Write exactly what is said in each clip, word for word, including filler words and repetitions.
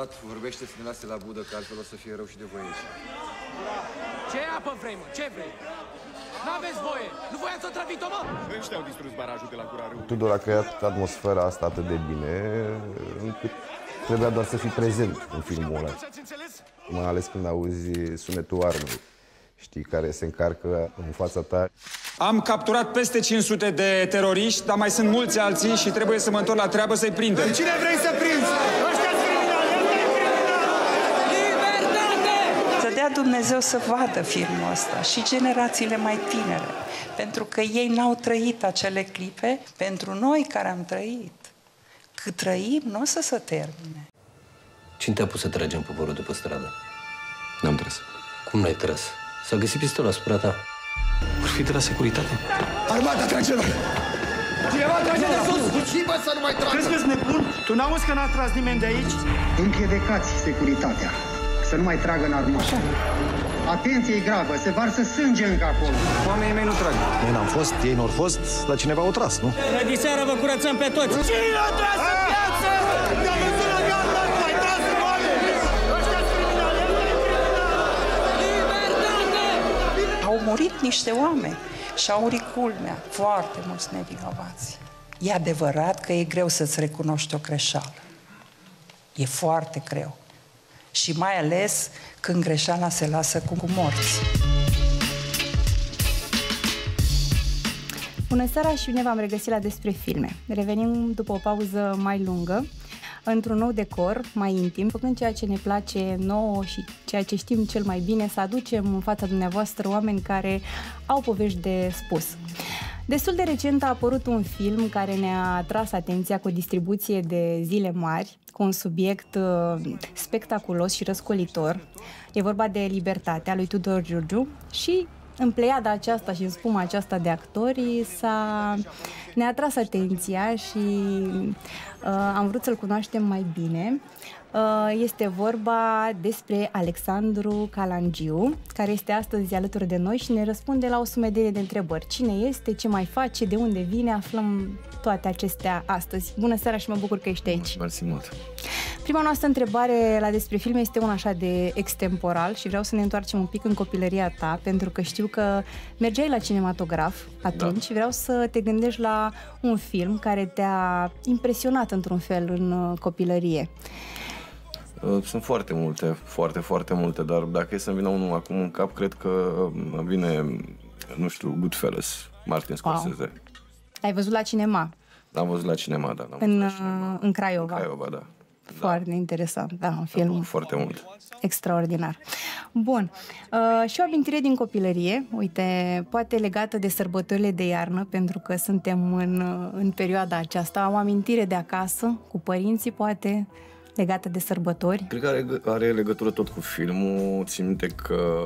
dat, vorbește să ne lase la budă, că altfel o să fie rău și de voi aici. Ce apă vrei, mă? Ce vrei? N-aveți voie! Nu voiați să trăviți-o, mă? Ăștia au distrus barajul de la Gura Râului. Tudor a creat atmosfera asta atât de bine, încât trebuia doar să fii prezent în filmul ăla. Mai ales când auzi sunetul armei, știi, care se încarcă în fața ta. Am capturat peste cinci sute de teroriști, dar mai sunt mulți alții și trebuie să mă întorc la treabă să-i prindem. Cine vrei să prinzi? Ăștia-s criminali! Ăsta-i criminal! Libertate! Să dea Dumnezeu să vadă filmul ăsta și generațiile mai tinere. Pentru că ei n-au trăit acele clipe, pentru noi care am trăit. Cât trăim, nu o să se termine. Cine te-a pus să tragem poporul după stradă? N-am tras. Cum n-ai tras? S-a găsit pistolul asupra ta. Vor fi de la securitate. Armata trage la... Cineva trage de sus! Bă, să nu mai tragă! Crezi că-s nebun? Tu n-auzi că n-a tras nimeni de aici? Împiedicați securitatea. Să nu mai tragă în armată. Atenție, e gravă, se varsă sânge încă acolo. Oamenii mei nu trag. Noi n-am fost, ei n-au fost, dar cineva o tras, nu? De seară vă curățăm pe toți. Cine a tras în viață? Ne-am văzut la gata, mai tras în oameni! Ăștia-s criminali! Libertate! Au murit niște oameni și au murit, culmea, foarte mulți nevinovați. E adevărat că e greu să-ți recunoști o greșeală. E foarte greu. Și mai ales când greșeala se lasă cu morți. Bună seara și bine v-am regăsit la Despre Filme. Revenim după o pauză mai lungă, într-un nou decor, mai intim, făcând ceea ce ne place nouă și ceea ce știm cel mai bine, să aducem în fața dumneavoastră oameni care au povești de spus. Destul de recent a apărut un film care ne-a atras atenția cu o distribuție de zile mari, cu un subiect uh, spectaculos și răscolitor. E vorba de Libertatea lui Tudor Giurgiu și în pleiada aceasta și în spuma aceasta de actori s-a, ne-a atras atenția și uh, am vrut să-l cunoaștem mai bine. Uh, este vorba despre Alexandru Calangiu, care este astăzi alături de noi și ne răspunde la o sumedenie de întrebări. Cine este, ce mai face, de unde vine, aflăm toate acestea astăzi. Bună seara și mă bucur că ești aici. Mersi mult. Prima noastră întrebare la Despre Filme este una așa de extemporal și vreau să ne întoarcem un pic în copilăria ta, pentru că știu că mergeai la cinematograf atunci, da. Și vreau să te gândești la un film care te-a impresionat într-un fel în copilărie. Sunt foarte multe, foarte, foarte multe, dar dacă e să-mi vină unul acum în cap, cred că îmi vine, nu știu, Goodfellas, Martin Scorsese. Wow. Ai văzut la cinema? L-am văzut la cinema, da. În, la cinema. în Craiova? În Craiova, da. Foarte da. Interesant, da, un film foarte mult. Extraordinar. Bun, uh, și o amintire din copilărie, uite, poate legată de sărbătorile de iarnă, pentru că suntem în, în perioada aceasta, o amintire de acasă, cu părinții, poate, legată de sărbători. Cred că are, are legătură tot cu filmul. Țin minte că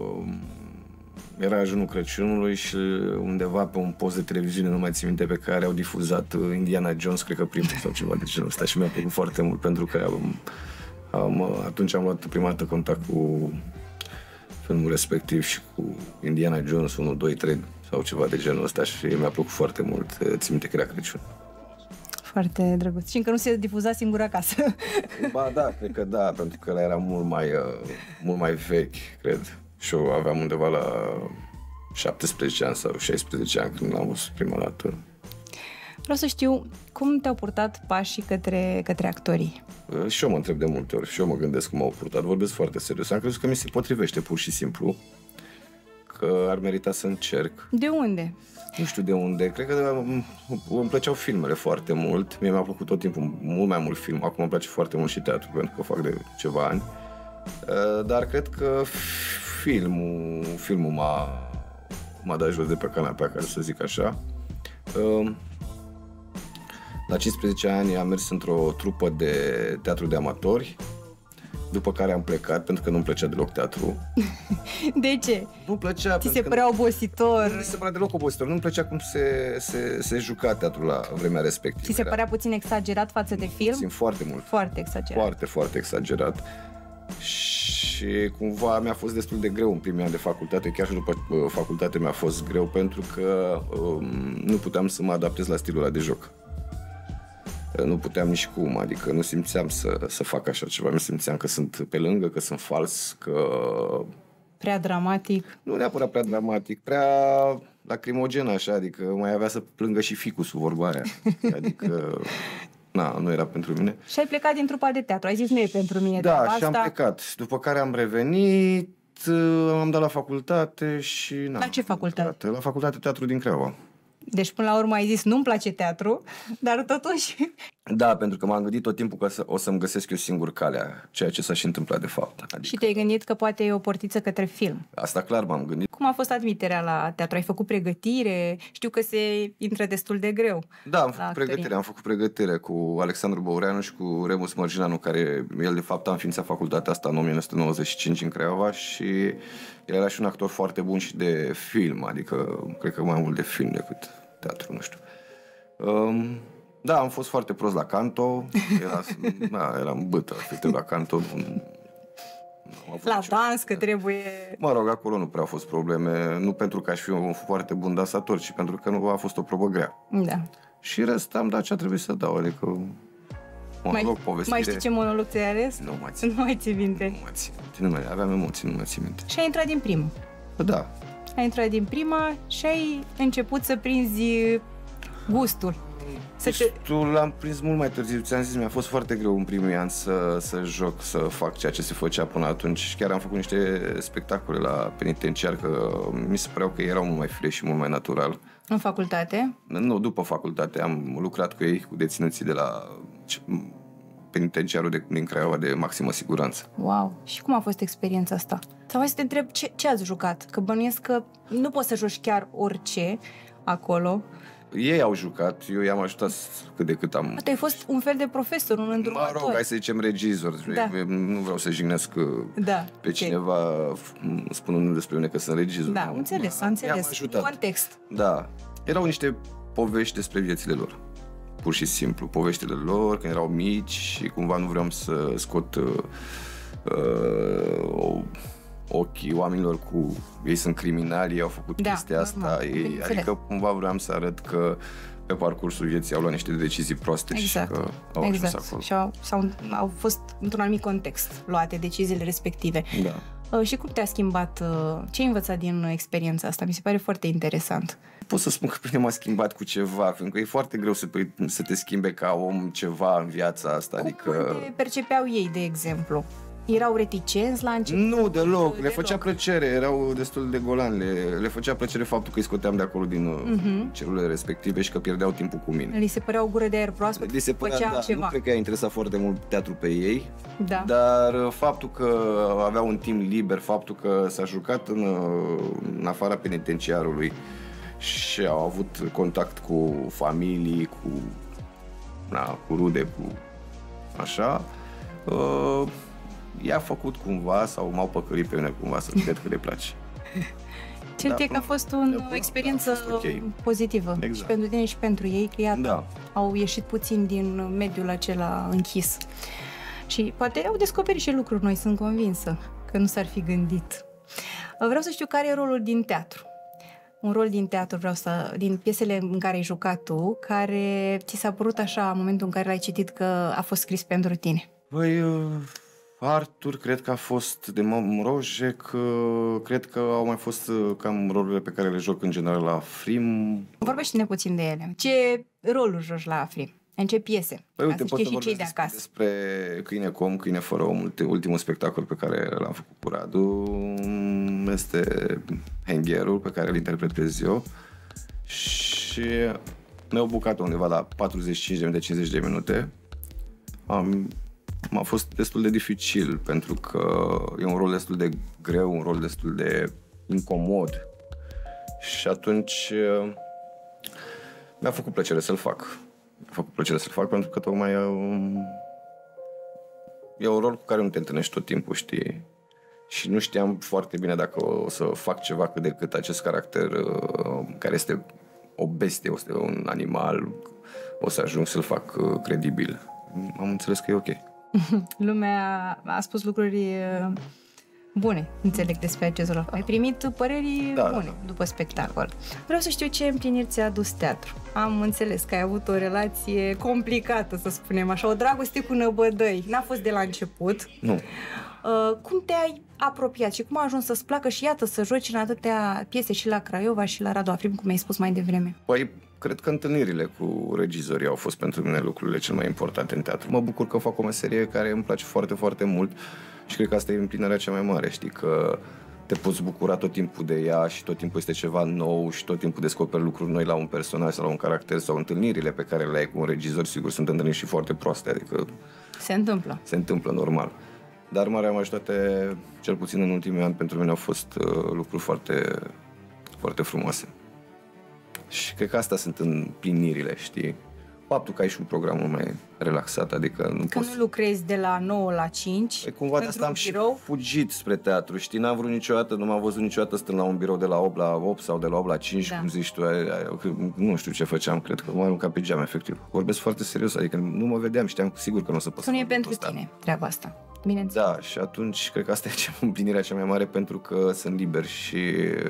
era ajunul Crăciunului și undeva pe un post de televiziune, nu mai țin minte, pe care au difuzat Indiana Jones, cred că primul sau ceva de genul ăsta, și mi-a plăcut foarte mult, pentru că am, am, atunci am luat prima dată contact cu filmul respectiv și cu Indiana Jones unu, doi, trei sau ceva de genul ăsta și mi-a plăcut foarte mult. Țin minte că era Crăciun. Foarte drăguț. Și încă nu se difuza singur acasă. Ba da, cred că da, pentru că ăla era mult mai, uh, mult mai vechi, cred. Și eu aveam undeva la șaptesprezece ani sau șaisprezece ani când l-am văzut prima dată. Vreau să știu cum te-au purtat pașii către, către actorii. Uh, și eu mă întreb de multe ori și eu mă gândesc cum m-au purtat. Vorbesc foarte serios. Am crezut că mi se potrivește pur și simplu, că ar merita să încerc. De unde? Nu știu de unde, cred că îmi plăceau filmele foarte mult. Mie mi-a plăcut tot timpul mult mai mult film. Acum îmi place foarte mult și teatru, pentru că o fac de ceva ani. Dar cred că filmul, filmul m-a, m-a dat jos de pe canapea, ca să zic așa. La cincisprezece ani am mers într-o trupă de teatru de amatori, după care am plecat, pentru că nu-mi plăcea deloc teatru. De ce? Nu-mi plăcea. Ți se părea obositor? Nu mi se părea deloc obositor. Nu-mi plăcea cum se, se, se juca teatrul la vremea respectivă. Ți se părea puțin exagerat față de film? Puțin, foarte mult. Foarte exagerat. Foarte, foarte exagerat. Și cumva mi-a fost destul de greu în primii ani de facultate. Chiar și după facultate mi-a fost greu, pentru că um, nu puteam să mă adaptez la stilul ăla de joc. Nu puteam nici cum, adică nu simțeam să, să fac așa ceva. Nu simțeam că sunt pe lângă, că sunt fals, că... Prea dramatic. Nu neapărat prea dramatic, prea lacrimogen așa, adică mai avea să plângă și ficusul, vorba aia. Adică, na, nu era pentru mine. Și ai plecat din trupa de teatru, ai zis nu e pentru mine. Da, și asta... am plecat. După care am revenit, am dat la facultate și... Na, la ce facultate? La facultate Teatru din Craiova. Deci, până la urmă, ai zis, nu-mi place teatru, dar totuși... Da, pentru că m-am gândit tot timpul că o să-mi găsesc eu singur calea, ceea ce s-a și întâmplat de fapt. Adică... Și te-ai gândit că poate e o portiță către film. Asta clar m-am gândit. Cum a fost admiterea la teatru? Ai făcut pregătire? Știu că se intră destul de greu. Da, am făcut pregătire. Am făcut pregătire cu Alexandru Băureanu și cu Remus Mărginanu, care el de fapt a înființat facultatea asta în o mie nouă sute nouăzeci și cinci în Craiova și el era și un actor foarte bun și de film, adică cred că mai mult de film decât teatru, nu știu. Um, da, am fost foarte prost la canto, era, da, eram bâtă, efectiv la canto. Nu, la dans, că trebuie... Mă rog, acolo nu prea au fost probleme, nu pentru că aș fi un foarte bun dansator, ci pentru că nu a fost o probă grea. Da. Și rest am dat ce a trebuit să dau, adică monolog, mai, povestire. Mai știi ce monolog ți-ai ales? Nu mai țin. Nu mai ții minte. Nu mai țin minte, nu mai, aveam emoții, nu mai țin minte. Și ai intrat din primă. Da. Ai intrat din prima și ai început să prinzi gustul. Gustul l-am prins mult mai târziu. Ți-am zis, mi-a fost foarte greu în primul an să, să joc, să fac ceea ce se făcea până atunci. Și chiar am făcut niște spectacole la penitenciar, că mi se păreau că erau mult mai fresh și mult mai natural. În facultate? Nu, după facultate. Am lucrat cu ei, cu deținuții de la penitenciarul de, din Craiova de maximă siguranță. Wow! Și cum a fost experiența asta? Sau hai să te întreb, ce, ce ați jucat? Că bănuiesc că nu poți să joci chiar orice acolo. Ei au jucat, eu i-am ajutat cât de cât am... Tu ai fost un fel de profesor, un îndrumător. Mă rog, hai să zicem regizor. Da. Nu vreau să jignesc da, pe cineva okay. spunând despre mine că sunt regizor. Da, am înțeles, am înțeles. Context. Da. Erau niște povești despre viețile lor. Pur și simplu. Poveștile lor, când erau mici și cumva nu vreau să scot uh, uh, ochii oamenilor cu... Ei sunt criminali, ei au făcut da, chestia asta. Ei, adică cumva vreau să arăt că pe parcursul vieții au luat niște decizii proaste exact. și că au exact. ajuns acolo. Și au, sau, au fost într-un anumit context luate deciziile respective. Da. Uh, și cum te-a schimbat? Uh, ce ai învățat din experiența asta? Mi se pare foarte interesant. Pot să spun că pe mine m-a schimbat cu ceva, pentru că e foarte greu să, să te schimbe ca om ceva în viața asta. Cum adică... te percepeau ei, de exemplu? Erau reticenți la început? Nu, deloc. Le deloc. făcea plăcere. Erau destul de golani. Le, le făcea plăcere faptul că îi scoteam de acolo din uh-huh. celulele respective și că pierdeau timpul cu mine. Li se părea o gură de aer proaspăt? Li se părea, da, ceva. Nu cred că i-a interesat foarte mult teatru pe ei, da. Dar faptul că aveau un timp liber, faptul că s-a jucat în, în afara penitenciarului și au avut contact cu familii, cu, na, cu rude, cu așa... Uh, i-a făcut cumva sau m-au păcălit pe mine cumva să cred că le place. Cert da, e că a fost un, o experiență fost okay. pozitivă exact. Și pentru tine și pentru ei, că iată, da. Au ieșit puțin din mediul acela închis. Și poate au descoperit și lucruri noi, sunt convinsă că nu s-ar fi gândit. Vreau să știu care e rolul din teatru. Un rol din teatru, vreau să, din piesele în care ai jucat tu, care ți s-a părut așa în momentul în care l-ai citit că a fost scris pentru tine. Păi... Uh... Artur, cred că a fost de Mrojec, cred că au mai fost cam rolurile pe care le joc în general la Frim. Vorbește-ne puțin de ele. Ce roluri joci la Frim? În ce piese? Păi uite, pot să vorbesc de acasă. despre Câine Com, Câine Fără Om, ultimul spectacol pe care l-am făcut cu Radu. Este Hengherul, pe care îl interpretez eu. Și ne-au bucat undeva la patruzeci și cinci de minute, cincizeci de minute. Am... M-a fost destul de dificil, pentru că e un rol destul de greu, un rol destul de incomod. Și atunci mi-a făcut plăcere să-l fac. Mi-a făcut plăcere să-l fac pentru că tocmai e un, e un rol cu care nu te întâlnești tot timpul, știi? Și nu știam foarte bine dacă o să fac ceva cât de cât acest caracter care este o bestie, este un animal, o să ajung să-l fac credibil. Am înțeles că e ok. Lumea a spus lucruri bune, înțeleg, despre acest rol. Ai primit păreri da, bune da. după spectacol. Vreau să știu ce împliniri ți-a adus teatru. Am înțeles că ai avut o relație complicată, să spunem așa, o dragoste cu năbădăi. N-a fost de la început. Nu. Uh, cum te-ai apropiat și cum a ajuns să-ți placă și iată să joci în atâtea piese și la Craiova și la Radu Afrim, cum ai spus mai devreme? Păi, cred că întâlnirile cu regizorii au fost pentru mine lucrurile cel mai importante în teatru. Mă bucur că fac o meserie care îmi place foarte, foarte mult și cred că asta e împlinirea cea mai mare, știi, că te poți bucura tot timpul de ea și tot timpul este ceva nou și tot timpul descoperi lucruri noi la un personaj sau la un caracter sau întâlnirile pe care le ai cu un regizor, sigur, sunt întâlniri și foarte proaste, adică... Se întâmplă. Se întâmplă, normal. Dar marea majoritate, cel puțin în ultimii ani, pentru mine au fost uh, lucruri foarte, foarte frumoase. Și cred că astea sunt împlinirile, știi? Faptul că ai și un program mai relaxat, adică nu Că poți... nu lucrezi de la nouă la cinci, e, cumva de asta am și fugit spre teatru, știi? N-am vrut niciodată, nu m-am văzut niciodată stând la un birou de la opt la opt sau de la opt la cinci, da. Cum zici tu, ai, ai, nu știu ce făceam, cred că mă arunca pe geam, efectiv. Vorbesc foarte serios, adică nu mă vedeam, știam sigur că nu o să pot să nu e pentru tine treaba asta. Bineînțeles. Da, și atunci cred că asta e împlinirea cea mai mare, pentru că sunt liber și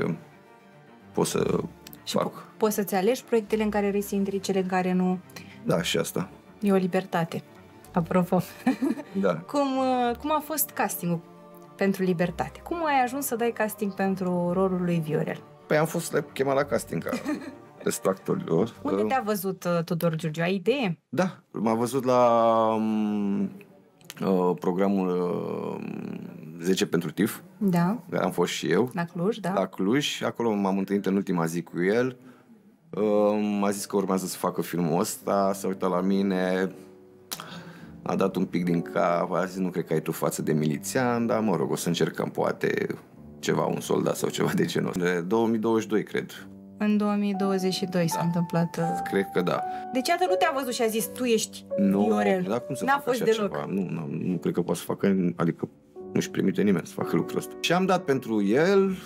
pot să și fac. Po- poți să-ți alegi proiectele în care vrei să intri, cele în care nu. Da, și asta. E o libertate. Apropo. Da. cum, cum a fost castingul pentru Libertate? Cum ai ajuns să dai casting pentru rolul lui Viorel? Păi am fost chemat la casting ca restul actorilor. Unde te-a văzut uh, Tudor Giurgiu? Ai idee? Da, m-a văzut la um, uh, programul uh, zece pentru T I F. Da. Care am fost și eu. La Cluj, da. La Cluj. Acolo m-am întâlnit în ultima zi cu el. Uh, m-a zis că urmează să facă filmul ăsta, s-a uitat la mine, a dat un pic din cap, a zis, nu cred că ai tu față de milițian, dar mă rog, o să încercăm poate ceva, un soldat sau ceva de genul ăsta. De două mii douăzeci și doi, cred. În două mii douăzeci și doi da. S-a întâmplat... Uh... Cred că da. Deci iată, nu te-a văzut și a zis, tu ești nu, Viorel. Dar cum să N-a fac fost așa deloc. Ceva? Nu, nu, nu cred că poate să facă, adică nu-și permite nimeni să facă lucrul ăsta. Și am dat pentru el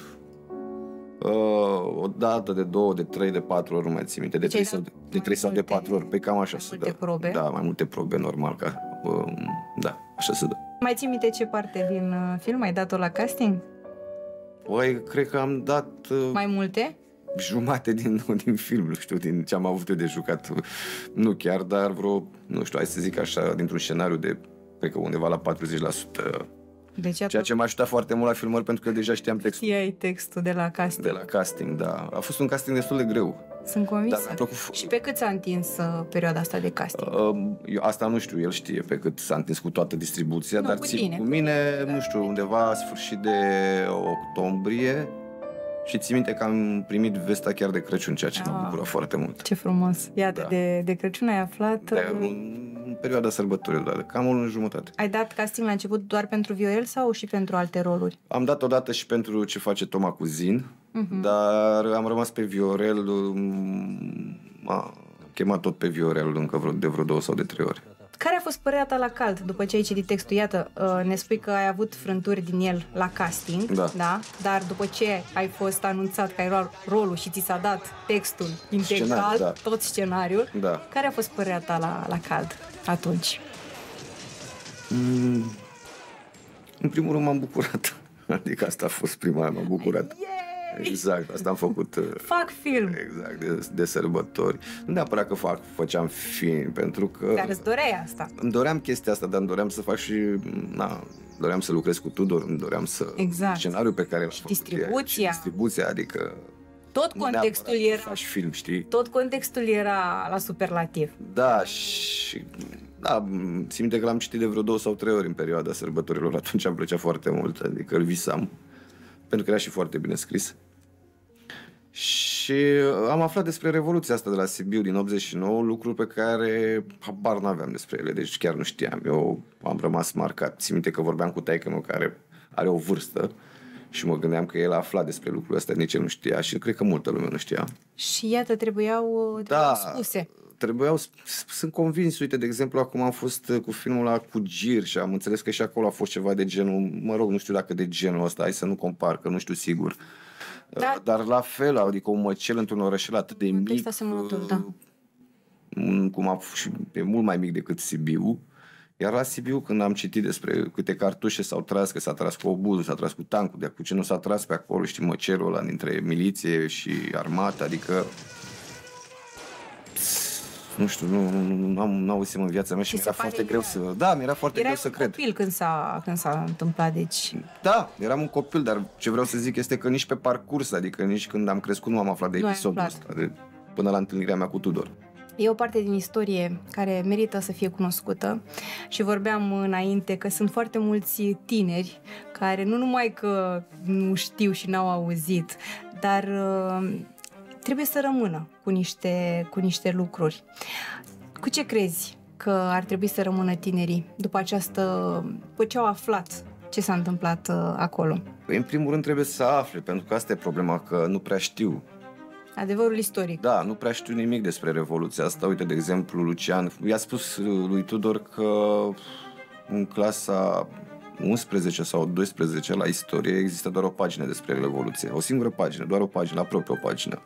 uh, o dată, de două, de trei, de patru ori, nu mai țin minte, de trei sau de, de, trei sau de patru ori, pe cam așa se dă. Probe. Da, mai multe probe, normal, ca, uh, da, așa se dă. Mai ții minte ce parte din uh, film ai dat-o la casting? Păi, cred că am dat... Uh, mai multe? Jumate din, din film, nu știu, din ce am avut eu de jucat. Nu chiar, dar vreo, nu știu, hai să zic așa, dintr-un scenariu de, cred că undeva la patruzeci la sută. Deci, ceea ce m-a ajutat foarte mult la filmări, pentru că deja știam textul. Știai textul de la casting. De la casting, da. A fost un casting destul de greu. Sunt convinsă. Da, plăcut... Și pe cât s-a întins uh, perioada asta de casting? Uh, eu, asta nu știu, el știe pe cât s-a întins cu toată distribuția, nu, dar cu, țin, tine. cu mine, nu știu, undeva sfârșit de octombrie. Și țin minte că am primit vesta chiar de Crăciun, ceea ce ah, mă bucură foarte mult. Ce frumos! Iată, da. de, de Crăciun ai aflat... De, în perioada sărbătorilor, da, cam o lună jumătate. Ai dat casting la început doar pentru Viorel sau și pentru alte roluri? Am dat odată și pentru Ce face Toma cu Zin, uh-huh. dar am rămas pe Viorel, m-a chemat tot pe Viorel încă vreo, de vreo două sau de trei ori. Care a fost părerea ta la Cald după ce ai citit textul? Iată, ne spui că ai avut frânturi din el la casting, da. Da? Dar după ce ai fost anunțat că ai luat rolul și ți s-a dat textul integral, Scenari, da. tot scenariul, da. Care a fost părerea ta la, la Cald atunci? Mm, în primul rând m-am bucurat. Adică asta a fost prima, m-am bucurat. Yeah! Exact, asta am făcut. Fac film. Exact, de, de sărbători. Nu neapărat că fac, făceam film, pentru că... Dar îți doreai asta. Îmi doream chestia asta, dar îmi doream să fac și... Na, doream să lucrez cu Tudor, îmi doream să... Exact. Scenariul pe care... Și distribuția. Și distribuția, adică... Tot contextul era... Faci film, știi? Tot contextul era la superlativ. Da, și... Da, țin minte că l-am citit de vreo două sau trei ori în perioada sărbătorilor, atunci îmi plăcea foarte mult, adică îl visam. Pentru că era și foarte bine scris. Și am aflat despre Revoluția asta de la Sibiu din optzeci și nouă, lucruri pe care habar n-aveam despre ele, deci chiar nu știam. Eu am rămas marcat. Țin minte că vorbeam cu taică-meu care are o vârstă și mă gândeam că el a aflat despre lucrurile astea, nici el nu știa și cred că multă lume nu știa. Și iată, trebuiau, trebuiau da, spuse. Trebuiau, sunt convins, uite, de exemplu, acum am fost cu filmul la cu Gir și am înțeles că și acolo a fost ceva de genul, mă rog, nu știu dacă de genul ăsta, hai să nu compar, că nu știu sigur. Da. Dar la fel, adică un măcel într-un orășel atât de mic, da. cum a, și e mult mai mic decât Sibiu, Iar la Sibiu, când am citit despre câte cartușe s-au tras, că s-a tras cu obuzul, s-a tras cu tancul, de cu ce nu s-a tras pe acolo, știi, măcelul ăla dintre miliție și armată, adică nu știu, nu, nu, nu am nu auzisem în viața mea și mi-era foarte greu să... Da, mi-era foarte Erai greu să cred. copil când s-a, când s-a întâmplat, deci... Da, eram un copil, dar ce vreau să zic este că nici pe parcurs, adică nici când am crescut nu am aflat de Nu ai episodul aflat. ăsta, de, până la întâlnirea mea cu Tudor. E o parte din istorie care merită să fie cunoscută și vorbeam înainte că sunt foarte mulți tineri care nu numai că nu știu și n-au auzit, dar uh, trebuie să rămână cu niște, cu niște lucruri. Cu ce crezi că ar trebui să rămână tinerii după această, după ce au aflat ce s-a întâmplat uh, acolo? Păi, în primul rând trebuie să afle, pentru că asta e problema, că nu prea știu. Adevărul istoric. Da, nu prea știu nimic despre Revoluția asta. Uite, de exemplu, Lucian i-a spus lui Tudor că în clasa unsprezece sau doisprezece la istorie există doar o pagină despre Revoluție. O singură pagină, doar o pagină, aproape o pagină.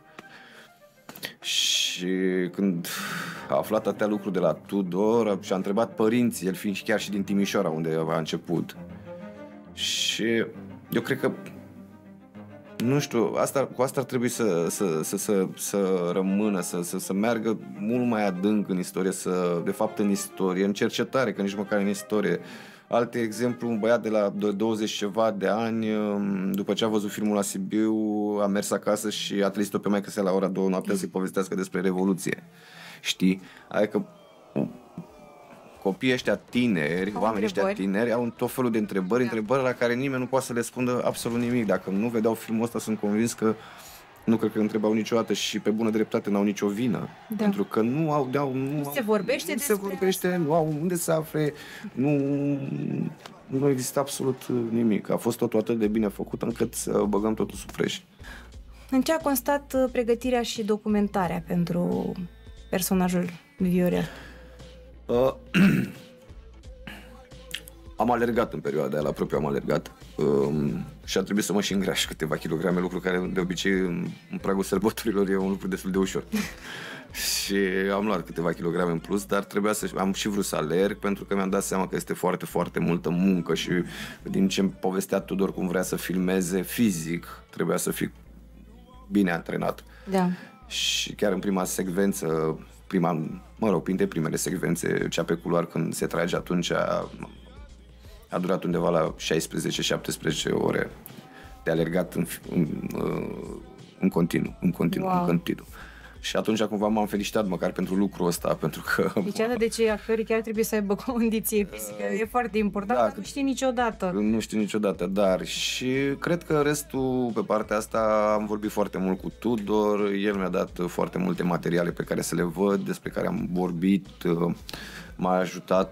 Și când a aflat atâtea lucruri de la Tudor și a întrebat părinții, el fiind chiar și din Timișoara, unde a început. Și eu cred că nu știu, asta, cu asta ar trebui să, să, să, să, să rămână, să, să, să meargă mult mai adânc în istorie, să, de fapt în istorie, în cercetare, că nici măcar în istorie. Alte exemplu, un băiat de la douăzeci ceva de ani, după ce a văzut filmul la Sibiu, a mers acasă și a trezit-o pe maică-sa la ora două noaptea să-i povestească despre Revoluție. Știi? Adică copiii ăștia tineri, au oamenii ăștia tineri au tot felul de întrebări, da. întrebări la care nimeni nu poate să le spună absolut nimic. Dacă nu vedeau filmul ăsta, sunt convins că nu cred că întrebau niciodată și pe bună dreptate n-au nicio vină. Da. Pentru că nu au... Nu, nu se vorbește nu despre se vorbește, nu au unde să afle, nu, nu există absolut nimic. A fost totul atât de bine făcut încât să băgăm totul sub fresh. În ce a constat pregătirea și documentarea pentru personajul Viorel? Uh, am alergat în perioada aia, la propriu am alergat uh, și a trebuit să mă și îngraș câteva kilograme, lucru care de obicei în, în pragul sărbătorilor e un lucru destul de ușor. Și am luat câteva kilograme în plus, dar trebuia să am și vrut să alerg pentru că mi-am dat seama că este foarte, foarte multă muncă și din ce-mi povestea Tudor cum vrea să filmeze fizic, trebuia să fii bine antrenat. Da. Și chiar în prima secvență, prima, mă rog, printre primele secvențe, cea pe culoar când se trage atunci, a, a durat undeva la șaisprezece șaptesprezece ore de alergat în, în, în continuu, în continuu, wow. în continuu. Și atunci cumva m-am felicitat măcar pentru lucrul ăsta, pentru că... Deci atât de ce actorii chiar trebuie să aibă condiție fizică, e foarte important, da, dar nu știi niciodată. Nu știi niciodată, dar și cred că restul, pe partea asta, am vorbit foarte mult cu Tudor, el mi-a dat foarte multe materiale pe care să le văd, despre care am vorbit, m-a ajutat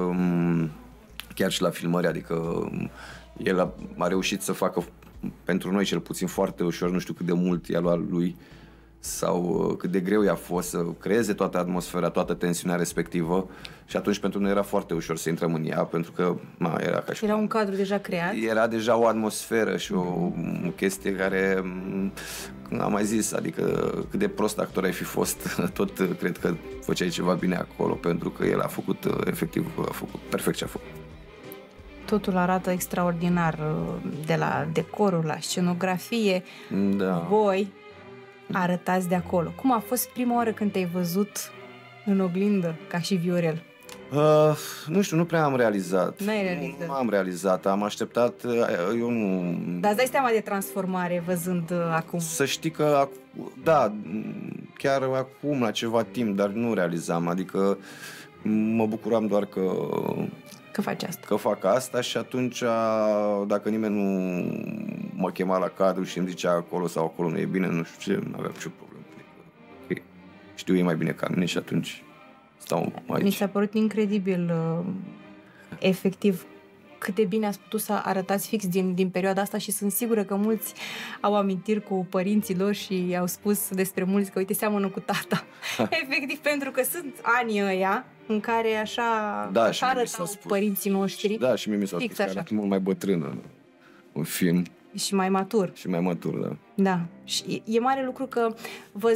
chiar și la filmări, adică el a, a reușit să facă pentru noi cel puțin foarte ușor, nu știu cât de mult i-a luat lui, sau cât de greu i-a fost să creeze toată atmosfera, toată tensiunea respectivă și atunci pentru noi era foarte ușor să intrăm în ea, pentru că ma, era ca și... Era un cadru deja creat? Era deja o atmosferă și o, o chestie care, am mai zis, adică cât de prost actor ai fi fost, tot cred că făceai ceva bine acolo, pentru că el a făcut, efectiv, a făcut perfect ce a făcut. Totul arată extraordinar, de la decorul, la scenografie, da. Voi arătați de acolo. Cum a fost prima oară când te-ai văzut în oglindă, ca și Viorel? Uh, nu știu, nu prea am realizat. N-ai realizat? Nu am realizat, am așteptat, eu nu... Dar îți dai seama de transformare văzând uh, acum? Să știi că, da, chiar acum, la ceva timp, dar nu realizam, adică mă bucuram doar că... Că faci asta. Că fac asta și atunci, dacă nimeni nu mă chema la cadru și îmi zicea acolo sau acolo nu e bine, nu știu ce, nu aveam nicio problemă. Okay. Știu ei mai bine ca mine și atunci stau aici. Mi s-a părut incredibil, efectiv, cât de bine ați putut să arătați fix din, din perioada asta și sunt sigură că mulți au amintiri cu părinții lor și au spus despre mulți că, uite, seamănă cu tata. Efectiv, pentru că sunt anii ăia în care așa, da, așa arătau părinții noștri. Da, și mie mi s-a spus că arată mult mai bătrână un film. Și mai matur. Și mai matur, da. Da. Și e mare lucru că,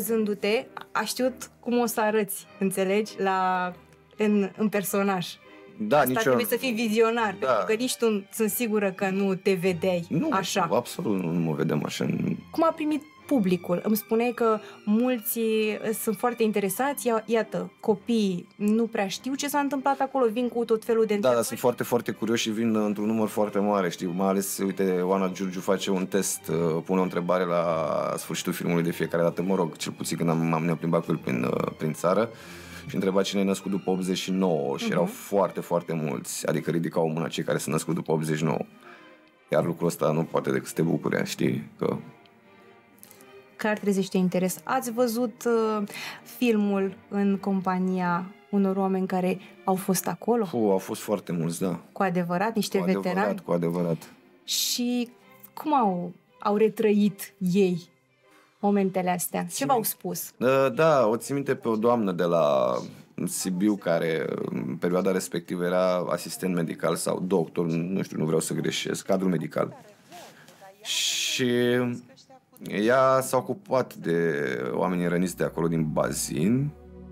văzându-te, a știut cum o să arăți, înțelegi, la, în, în personaj. Da, Asta nicio... trebuie să fii vizionar, Da. pentru că nici tu sunt sigură că nu te vedeai Nu, așa. absolut nu mă vedem așa. Cum a primit publicul? Îmi spuneai că mulți sunt foarte interesați, ia- iată, copiii nu prea știu ce s-a întâmplat acolo, vin cu tot felul de Da, dar întrebări. sunt foarte, foarte curioși și vin într-un număr foarte mare, știi, mai ales, uite, Oana Giurgiu face un test, uh, pune o întrebare la sfârșitul filmului de fiecare dată, mă rog, cel puțin când am, am ne-am plimbat cu el prin, uh, prin țară și întreba cine e născut după optzeci și nouă și Mhm. erau foarte, foarte mulți, adică ridicau mâna cei care sunt născut după optzeci și nouă. Iar lucrul ăsta nu poate decât să te bucure, știi, că... Clar trezește interes. Ați văzut uh, filmul în compania unor oameni care au fost acolo? Fu, au fost foarte mulți, da. Cu adevărat, niște Cu veterani? adevărat, cu adevărat. Și cum au, au retrăit ei momentele astea? Ce v-au spus? Da, da, o țin minte pe o doamnă de la Sibiu care în perioada respectivă era asistent medical sau doctor, nu știu, nu vreau să greșesc, cadru medical. Și ea s-a ocupat de oamenii răniți de acolo din bazin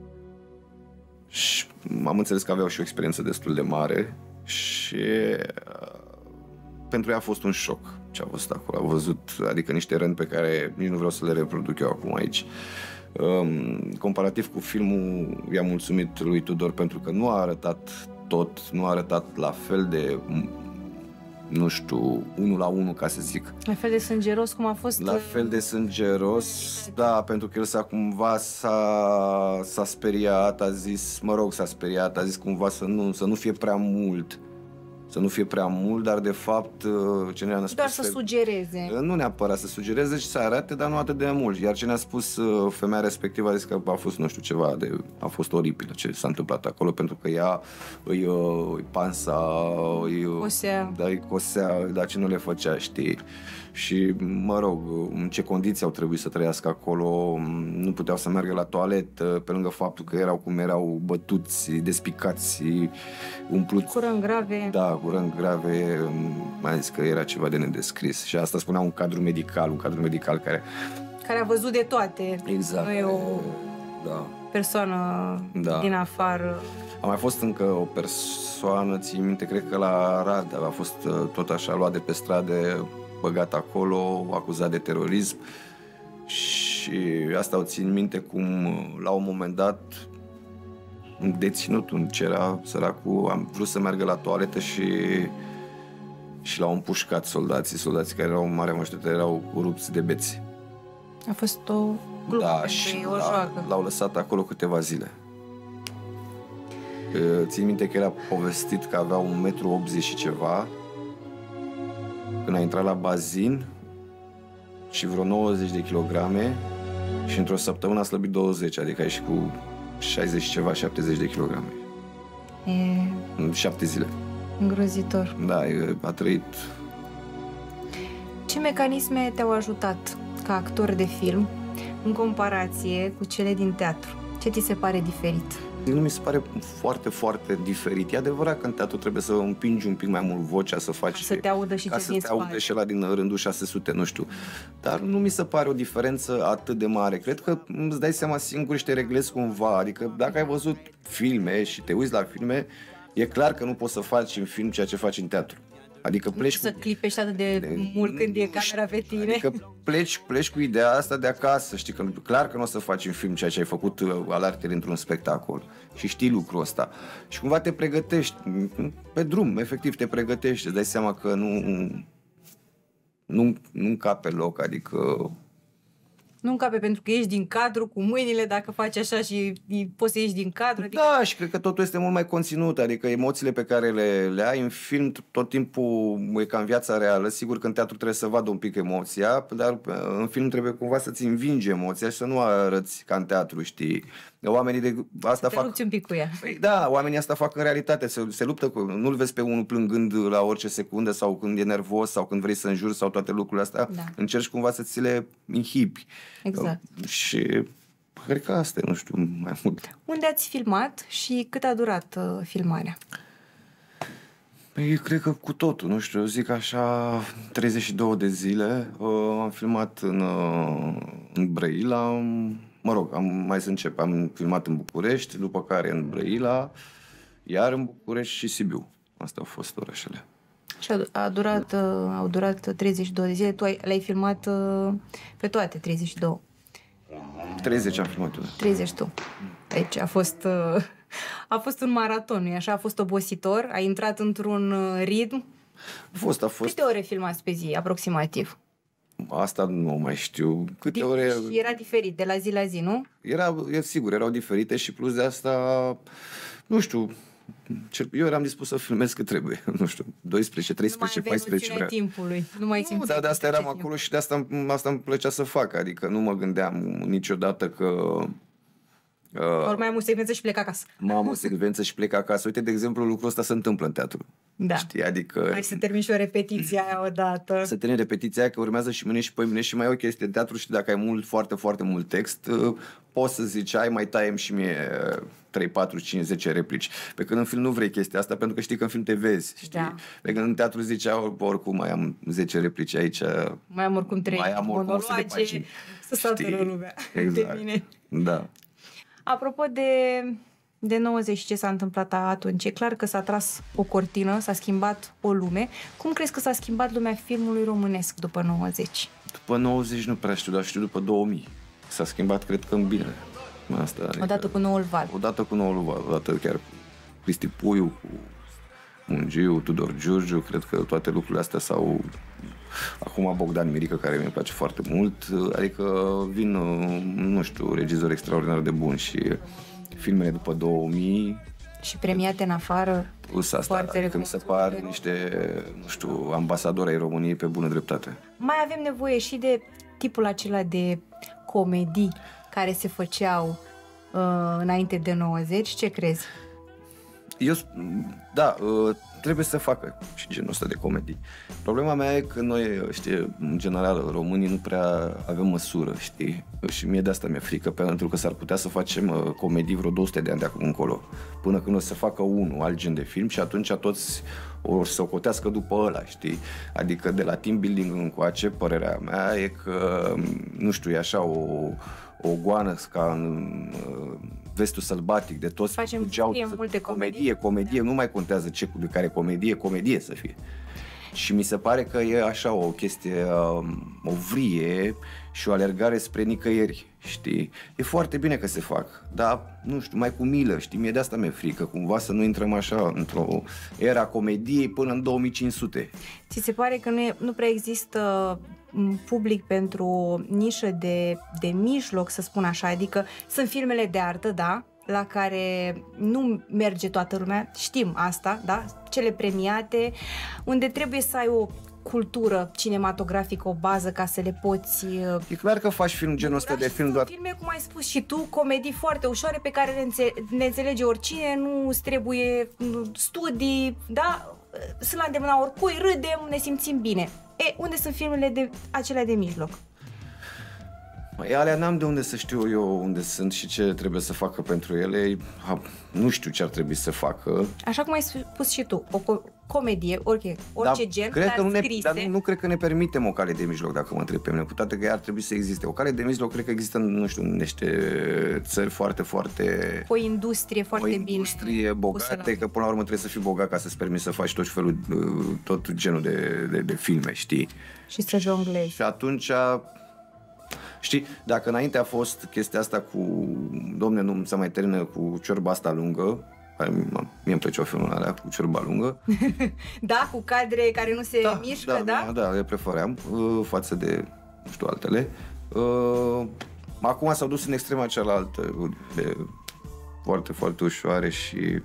și am înțeles că aveau și o experiență destul de mare și uh, pentru ea a fost un șoc ce a văzut acolo. A văzut, adică niște răni pe care nici nu vreau să le reproduc eu acum aici. Um, comparativ cu filmul, i-am mulțumit lui Tudor pentru că nu a arătat tot, nu a arătat la fel de, nu știu, unul la unul, ca să zic. La fel de sângeros cum a fost... La fel de sângeros, da, pentru că el s-a cumva s-a, s-a speriat, a zis, mă rog, s-a speriat, a zis cumva să nu, să nu fie prea mult. Să nu fie prea mult, dar de fapt ce ne-a spus... Doar să sugereze. Nu neapărat să sugereze, ci să arate, dar nu atât de mult. Iar ce ne-a spus femeia respectivă a zis că a fost, nu știu, ceva de... A fost oribil ce s-a întâmplat acolo, pentru că ea îi, îi pansa, îi... Cosea. Da, îi cosea, dar ce nu le făcea, știi? Și, mă rog, în ce condiții au trebuit să trăiască acolo, nu puteau să meargă la toaletă, pe lângă faptul că erau cum erau bătuți, despicați, umpluți. Cu răni grave. Da, cu răni grave, mai zis că era ceva de nedescris. Și asta spunea un cadru medical, un cadru medical care... Care a văzut de toate. Exact. Nu e o da. persoană Da. din afară. A mai fost încă o persoană, ții minte, cred că la Arad, a fost tot așa luat de pe stradă, băgat acolo, acuzat de terorism și asta o țin minte cum la un moment dat un deținut, un cera săracul, am vrut să meargă la toaletă și și l-au împușcat soldații, soldații care erau în mare majoritate erau rupți de beți. A fost o glumă, Da, și o joacă. l-au lăsat acolo câteva zile. Țin minte că el a povestit că avea un metru optzeci și ceva când a intrat la bazin și vreo nouăzeci de kilograme și într-o săptămână a slăbit douăzeci, adică a ieșit cu șaizeci și ceva, șaptezeci de kilograme. E În șapte zile. îngrozitor. Da, a trăit. Ce mecanisme te-au ajutat ca actor de film în comparație cu cele din teatru? Ce ți se pare diferit? Nu mi se pare foarte, foarte diferit. E adevărat că în teatru trebuie să împingi un pic mai mult vocea, să faci... Să te audă și ca ce să din te audă spate. și ăla din rândul șase sute, nu știu. Dar nu mi se pare o diferență atât de mare. Cred că îți dai seama singur și te reglezi cumva. Adică dacă ai văzut filme și te uiți la filme, e clar că nu poți să faci în film ceea ce faci în teatru. Adică pleci Să cu... clipești atât de mult când e camera pe tine. Adică pleci, pleci cu ideea asta de acasă, știi, că clar că nu o să faci în film ceea ce ai făcut alartele într-un spectacol și știi lucrul ăsta și cumva te pregătești pe drum, efectiv te pregătești, îți dai seama că nu nu, nu încape loc, adică Nu încape pentru că ești din cadru cu mâinile, dacă faci așa și poți să ieși din cadru. Adică... Da, și cred că totul este mult mai conținut, adică emoțiile pe care le, le ai în film tot timpul e ca în viața reală. Sigur că în teatru trebuie să vadă un pic emoția, dar în film trebuie cumva să-ți învingi emoția și să nu arăți ca în teatru, știi? Oamenii de asta te fac... lupți un pic cu ea. Păi da, oamenii asta fac în realitate, se, se luptă cu... Nu-l vezi pe unul plângând la orice secundă sau când e nervos sau când vrei să înjuri sau toate lucrurile astea. Da. Încerci cumva să ți le inhibi. Exact. Și cred că asta e, nu știu, mai mult. Unde ați filmat și cât a durat uh, filmarea? Păi, cred că cu totul, nu știu, eu zic așa, treizeci și două de zile. Uh, am filmat în, uh, în Brăila, mă rog, am mai să încep, am filmat în București, după care în Brăila Iar în București și Sibiu. Astea au fost orașele. Și a, a durat, uh, au durat treizeci și două de zile. Tu ai, le-ai filmat uh, pe toate, treizeci și două. treizeci am filmat. treizeci tu. Deci a fost, uh, a fost un maraton, nu-i așa? A fost obositor? Ai intrat într-un uh, ritm? A fost, a fost. Câte ore filmați pe zi, aproximativ? Asta nu mai știu. Câte ore... Și era diferit de la zi la zi, nu? Era, e sigur, erau diferite și plus de asta, nu știu, eu eram dispus să filmez cât trebuie, nu știu, doisprezece, treisprezece, paisprezece Nu mai aveai timpului, nu mai simți. Nu, dar de asta eram acolo și de asta, asta îmi plăcea să fac, adică nu mă gândeam niciodată că... Uh, Ori mai am o secvență și plec acasă. Mai am o secvență și plec acasă. Uite, de exemplu, lucrul ăsta se întâmplă în teatru. Da. Știi? Adică... Hai să termin și o repetiție aia odată. Să termin repetiția aia, că urmează și mâine și pe mine și mai e o chestie. Teatru, și dacă ai mult, foarte, foarte mult text, poți să zici, hai, mai taiem și mie trei, patru, cinci, zece replici. Pe când în film nu vrei chestia asta, pentru că știi că în film te vezi. Știi? Da. Pe când în teatru zicea, oricum mai am zece replici aici. Mai am oricum trei mai am oricum monologe, să satură lumea. Exact. De mine. Da. Apropo de, de nouăzeci și ce s-a întâmplat atunci, e clar că s-a tras o cortină, s-a schimbat o lume. Cum crezi că s-a schimbat lumea filmului românesc după nouăzeci? După nouăzeci nu prea știu, dar știu după două mii. S-a schimbat, cred că în bine. Asta, adică, odată cu noul val. Odată cu noul val, odată chiar cu Cristi Puiu, cu Mungiu, Tudor Giurgiu, cred că toate lucrurile astea s-au... Acum Bogdan Mirică, care mi-e place foarte mult, adică vin, nu știu, regizori extraordinar de buni și filmele după două mii... Și premiate în afară, asta, foarte adică mi se par niște, nu știu, ambasadori ai României pe bună dreptate. Mai avem nevoie și de tipul acela de comedii care se făceau uh, înainte de nouăzeci, ce crezi? Eu, da, trebuie să facă și genul ăsta de comedii. Problema mea e că noi, știi, în general, românii nu prea avem măsură, știi? Și mie de asta mi-e frică, pentru că s-ar putea să facem comedii vreo două sute de ani de acum încolo, până când o să facă unul, alt gen de film și atunci toți o să o cotească după ăla, știi? Adică de la team building încoace, părerea mea e că, nu știu, e așa o... o goană ca în uh, Vestul Sălbatic, de toți fugeau, multe comedie, comedie, da. Nu mai contează ce de care comedie, comedie să fie. Și mi se pare că e așa o chestie, uh, o vrie și o alergare spre nicăieri, știi? E foarte bine că se fac, dar, nu știu, mai cu milă, știi? Mie de asta mi-e frică, cumva să nu intrăm așa într-o era comediei până în două mii cinci sute. Ți se pare că nu, e, nu prea există public pentru o nișă de, de mijloc, să spun așa, adică sunt filmele de artă, da, la care nu merge toată lumea, știm asta, da, cele premiate, unde trebuie să ai o cultură cinematografică, o bază ca să le poți... E clar că faci film genul ăsta de film doar... filme, cum ai spus și tu, comedii foarte ușoare pe care le, înțe- le înțelege oricine, nu îți trebuie studii, da, sunt la îndemâna oricui, râdem, ne simțim bine. E, unde sunt filmele de acelea de mijloc? Măi, alea n-am de unde să știu eu unde sunt și ce trebuie să facă pentru ele. Ha, nu știu ce ar trebui să facă. Așa cum ai spus și tu, o co- comedie, orice, orice da, gen, cred dar că nu ne, scrise. Dar nu, nu cred că ne permitem o cale de mijloc, dacă mă întreb pe mine, cu toate că ea ar trebui să existe. O cale de mijloc cred că există, nu știu, în niște țări foarte, foarte... O industrie foarte bine. O industrie bogate, că până la urmă trebuie să fii bogat ca să-ți permiți să faci tot felul, tot genul de, de, de filme, știi? Și să jonglezi. Și atunci... Știi, dacă înainte a fost chestia asta cu, domne, nu se mai termină cu ciorba asta lungă, mie îmi plăceau filmul alea cu ciorba lungă. Da, cu cadre care nu se da, mișcă, da? Da, da, le prefeream uh, față de, nu știu, altele. Uh, acum s-au dus în extrema cealaltă, de foarte, foarte ușoare și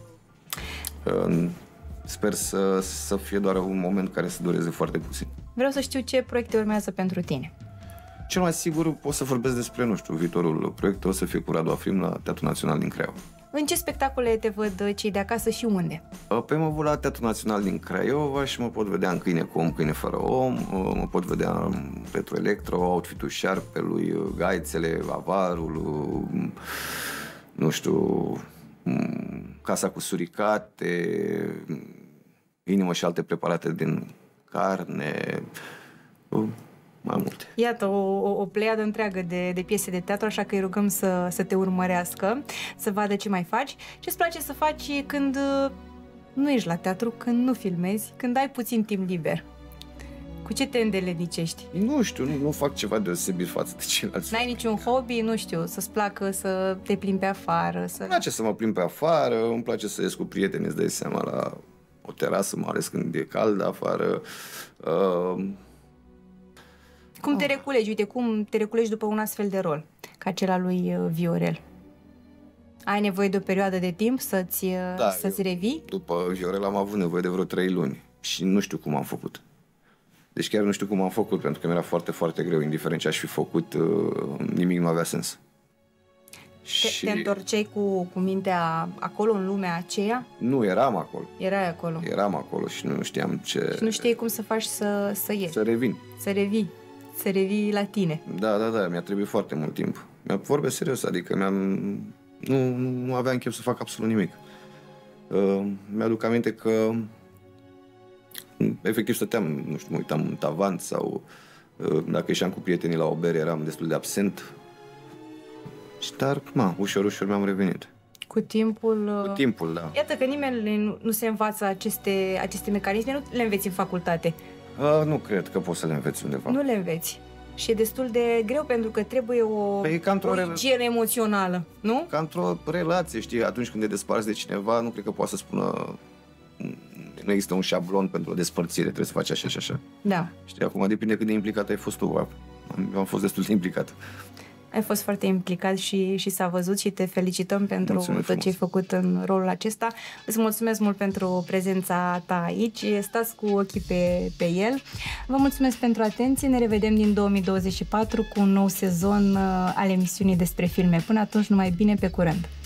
uh, sper să, să fie doar un moment care să dureze foarte puțin. Vreau să știu ce proiecte urmează pentru tine. Cel mai sigur pot să vorbesc despre, nu știu, viitorul proiect o să fie cu Radu Afrim la Teatrul Național din Craiova. În ce spectacole te văd cei de acasă și unde? Pe mă văd la Teatrul Național din Craiova și mă pot vedea în Câine cu om, Câine fără om, mă pot vedea în Petru Electro, Outfit-ul Șarpelui, Gaițele, Avarul, nu știu, Casa cu suricate, Inimă și alte preparate din carne... mai multe. Iată, o, o, o pleiadă întreagă de, de piese de teatru, așa că îi rugăm să, să te urmărească, să vadă ce mai faci. Ce-ți place să faci când nu ești la teatru, când nu filmezi, când ai puțin timp liber? Cu ce te îndelenicești? Nu știu, nu, nu fac ceva deosebit față de ceilalți. N-ai niciun hobby, nu știu, să-ți placă să te plimbi pe afară? Să... Îmi place să mă plimb pe afară, îmi place să ies cu prieteni, îți dai seama, la o terasă, mai ales când e cald afară. Uh... Cum te reculegi? Uite, cum te reculegi după un astfel de rol, ca cel al lui Viorel? Ai nevoie de o perioadă de timp să-ți, da, să-ți revii? După Viorel am avut nevoie de vreo trei luni și nu știu cum am făcut. Deci chiar nu știu cum am făcut, pentru că mi-era foarte, foarte greu, indiferent ce aș fi făcut, nimic nu avea sens. Te, și... te întorceai cu, cu mintea acolo, în lumea aceea? Nu, eram acolo. Erai acolo. Eram acolo și nu știam ce... Și nu știai cum să faci să, să ieși. Să revin. Să revii. Să revii la tine. Da, da, da, mi-a trebuit foarte mult timp. Mi-a vorbesc serios, adică mi-am... Nu, nu aveam chef să fac absolut nimic. Uh, mi-aduc aminte că efectiv stăteam, nu știu, mă uitam în tavan sau uh, dacă ieșeam cu prietenii la o bere, eram destul de absent. Și dar, ma, ușor, ușor mi-am revenit. Cu timpul... Cu timpul, da. Iată că nimeni nu, nu se învață aceste, aceste mecanisme, nu le înveți în facultate. Uh, nu cred că poți să le înveți undeva. Nu le înveți. Și e destul de greu pentru că trebuie o, păi, o igienă emoțională, nu? Ca într-o relație, știi, atunci când te desparți de cineva, nu cred că poate să spună nu există un șablon pentru o despărțire, trebuie să faci așa și așa. Da. Știi, acum depinde cât de implicat ai fost tu. Eu am fost destul de implicat. Ai fost foarte implicat și, și s-a văzut și te felicităm pentru mulțumesc tot frumos. Ce ai făcut în rolul acesta. Îți mulțumesc mult pentru prezența ta aici. Stați cu ochii pe, pe el. Vă mulțumesc pentru atenție. Ne revedem din două mii douăzeci și patru cu un nou sezon al emisiunii despre filme. Până atunci, numai bine, pe curând!